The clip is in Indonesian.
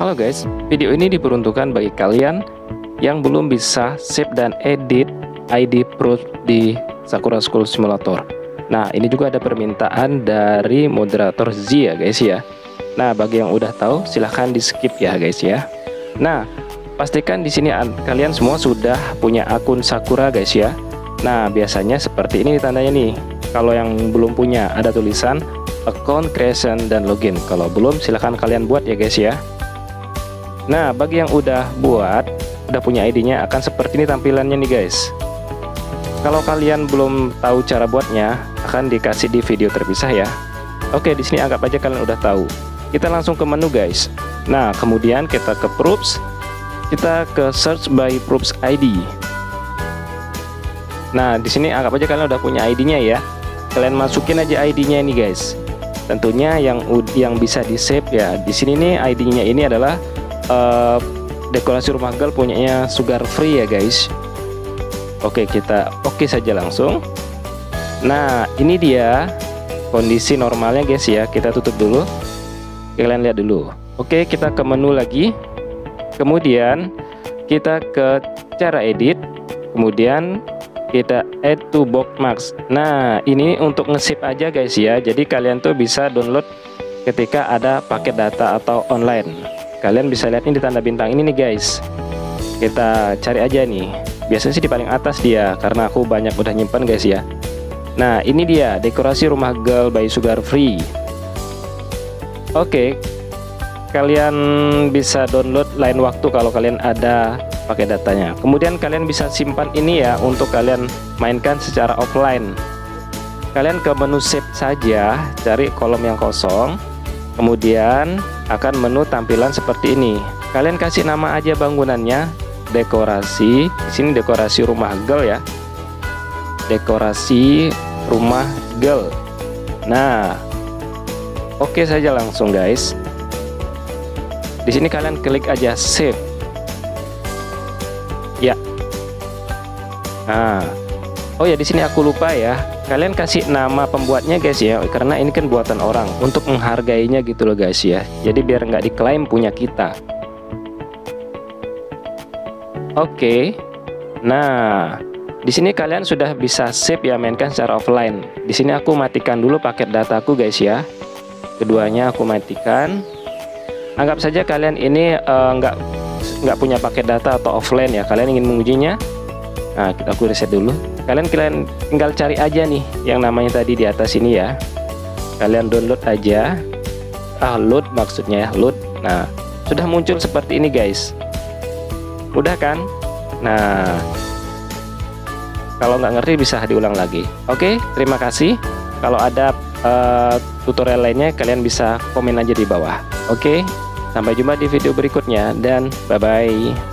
Halo guys, video ini diperuntukkan bagi kalian yang belum bisa save dan edit ID proofs di Sakura School Simulator. Nah, ini juga ada permintaan dari moderator Z ya guys ya. Nah, bagi yang udah tahu silahkan di skip ya guys ya. Nah, pastikan di sini kalian semua sudah punya akun Sakura guys ya. Nah, biasanya seperti ini tandanya nih. Kalau yang belum punya ada tulisan account creation dan login. Kalau belum silahkan kalian buat ya guys ya. Nah, bagi yang udah buat, udah punya ID-nya akan seperti ini tampilannya nih guys. Kalau kalian belum tahu cara buatnya, akan dikasih di video terpisah ya. Oke, di sini anggap aja kalian udah tahu. Kita langsung ke menu guys. Nah, kemudian kita ke proofs. Kita ke search by proofs ID. Nah, di sini anggap aja kalian udah punya ID-nya ya. Kalian masukin aja ID-nya ini guys. Tentunya yang bisa di-save ya. Di sini nih ID-nya ini adalah dekorasi rumah girl punyanya Sugar Free ya guys. Oke, kita oke saja langsung. Nah, ini dia kondisi normalnya guys ya. Kita tutup dulu. Kalian lihat dulu. Oke, kita ke menu lagi. Kemudian kita ke cara edit. Kemudian kita add to bookmarks. Nah, ini untuk nge-save aja guys ya. Jadi kalian tuh bisa download ketika ada paket data atau online. Kalian bisa lihat ini di tanda bintang ini nih guys. Kita cari aja nih. Biasanya sih di paling atas dia, karena aku banyak udah nyimpan guys ya. Nah, ini dia dekorasi rumah girl by Sugar Free. Oke, kalian bisa download lain waktu kalau kalian ada pakai datanya. Kemudian kalian bisa simpan ini ya untuk kalian mainkan secara offline. Kalian ke menu save saja, cari kolom yang kosong. Kemudian akan menu tampilan seperti ini. Kalian kasih nama aja bangunannya, dekorasi. Di sini dekorasi rumah girl ya. Dekorasi rumah girl. Nah, oke saja langsung guys. Di sini kalian klik aja save. Ya. Nah, oh ya di sini aku lupa ya. Kalian kasih nama pembuatnya guys ya, karena ini kan buatan orang, untuk menghargainya gitu loh guys ya. Jadi biar nggak diklaim punya kita. Oke. Nah, di sini kalian sudah bisa save ya, mainkan secara offline. Di sini aku matikan dulu paket dataku guys ya. Keduanya aku matikan. Anggap saja kalian ini nggak punya paket data atau offline ya. Kalian ingin mengujinya. Nah, aku reset dulu. Kalian tinggal cari aja nih yang namanya tadi di atas ini ya. Kalian download aja. Load maksudnya ya, load. Nah, sudah muncul seperti ini guys. Mudah kan? Nah, kalau nggak ngerti bisa diulang lagi. Oke, terima kasih. Kalau ada tutorial lainnya kalian bisa komen aja di bawah. Oke, sampai jumpa di video berikutnya dan bye-bye.